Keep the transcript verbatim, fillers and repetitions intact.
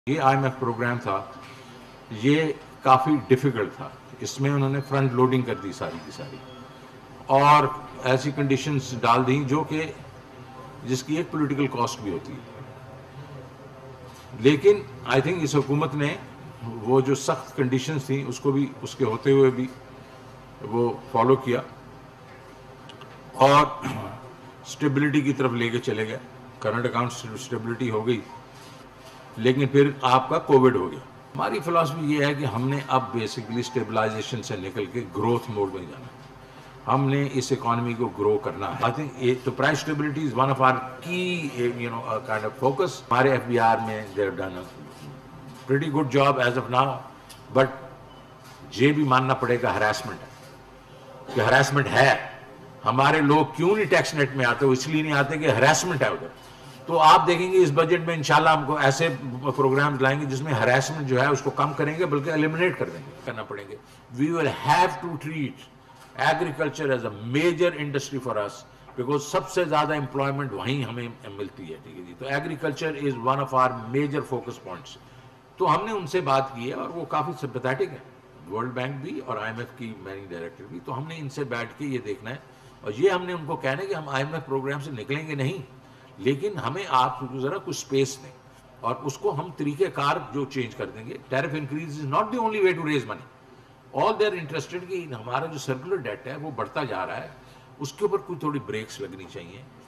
یہ آئی M F programme تھا، یہ کافی ڈیفیکلٹ تھا. اس میں انہوں نے فرنٹ لوڈنگ کر دی ساری کی ساری اور ایسی کنڈیشنز ڈال دیں جو کہ جس کی ایک پولیٹیکل کاسٹ بھی ہوتی ہے. لیکن آئی تھنک اس حکومت نے وہ جو سخت کنڈیشنز تھیں اس کو بھی اس کے ہوتے ہوئے بھی وہ فالو کیا اور اسٹیبلٹی کی طرف لے کے چلے گئے. کرنٹ اکاؤنٹ اسٹیبلٹی ہو گئی، لیکن پھر آپ کا کووڈ ہو گیا. ہماری فلاسفی یہ ہے کہ ہم نے اب بیسیکلی اسٹیبلائزیشن سے نکل کے گروتھ موڈ میں جانا ہے. ہم نے اس اکانومی کو گرو کرنا ہے. آئی تھنک تو price stability is one of our key you know kind of focus. ہمارے ایف بی آر میں they have done pretty good job as of now, but یہ بھی ماننا پڑے گا ہراسمنٹ ہے کہ ہراسمنٹ ہے. ہمارے لوگ کیوں نہیں ٹیکس نیٹ میں آتے؟ وہ اس لیے نہیں آتے کہ ہراسمنٹ ہے ادھر. تو آپ دیکھیں گے اس بجٹ میں انشاءاللہ ہم کو ایسے پروگرامز لائیں گے جس میں ہراسمنٹ جو ہے اس کو کم کریں گے، بلکہ ایلیمنیٹ کر دیں گے کرنا پڑیں گے. We will have to treat agriculture as a major industry for us, because سب سے زیادہ امپلائمنٹ وہیں ہمیں ملتی ہے. ٹھیک ہے جی، تو agriculture is one of our major focus points. تو ہم نے ان سے بات کی ہے اور وہ کافی سمپیتھیٹک ہے، ورلڈ بینک بھی اور آئی ایم ایف کی مینیجنگ ڈائریکٹر بھی. تو ہم نے ان سے بیٹھ کے یہ دیکھنا ہے اور یہ ہم نے ان کو کہنا ہے کہ ہم آئی ایم ایف پروگرام سے نکلیں گے نہیں، لیکن ہمیں آپ ذرا کچھ اسپیس دیں اور اس کو ہم طریقہ کار جو چینج کر دیں گے. Tariff increase is not the only way to raise money. All they are interested کہ ہمارا جو سرکولر ڈیٹ ہے وہ بڑھتا جا رہا ہے، اس کے اوپر کوئی تھوڑی بریکس لگنی چاہیے.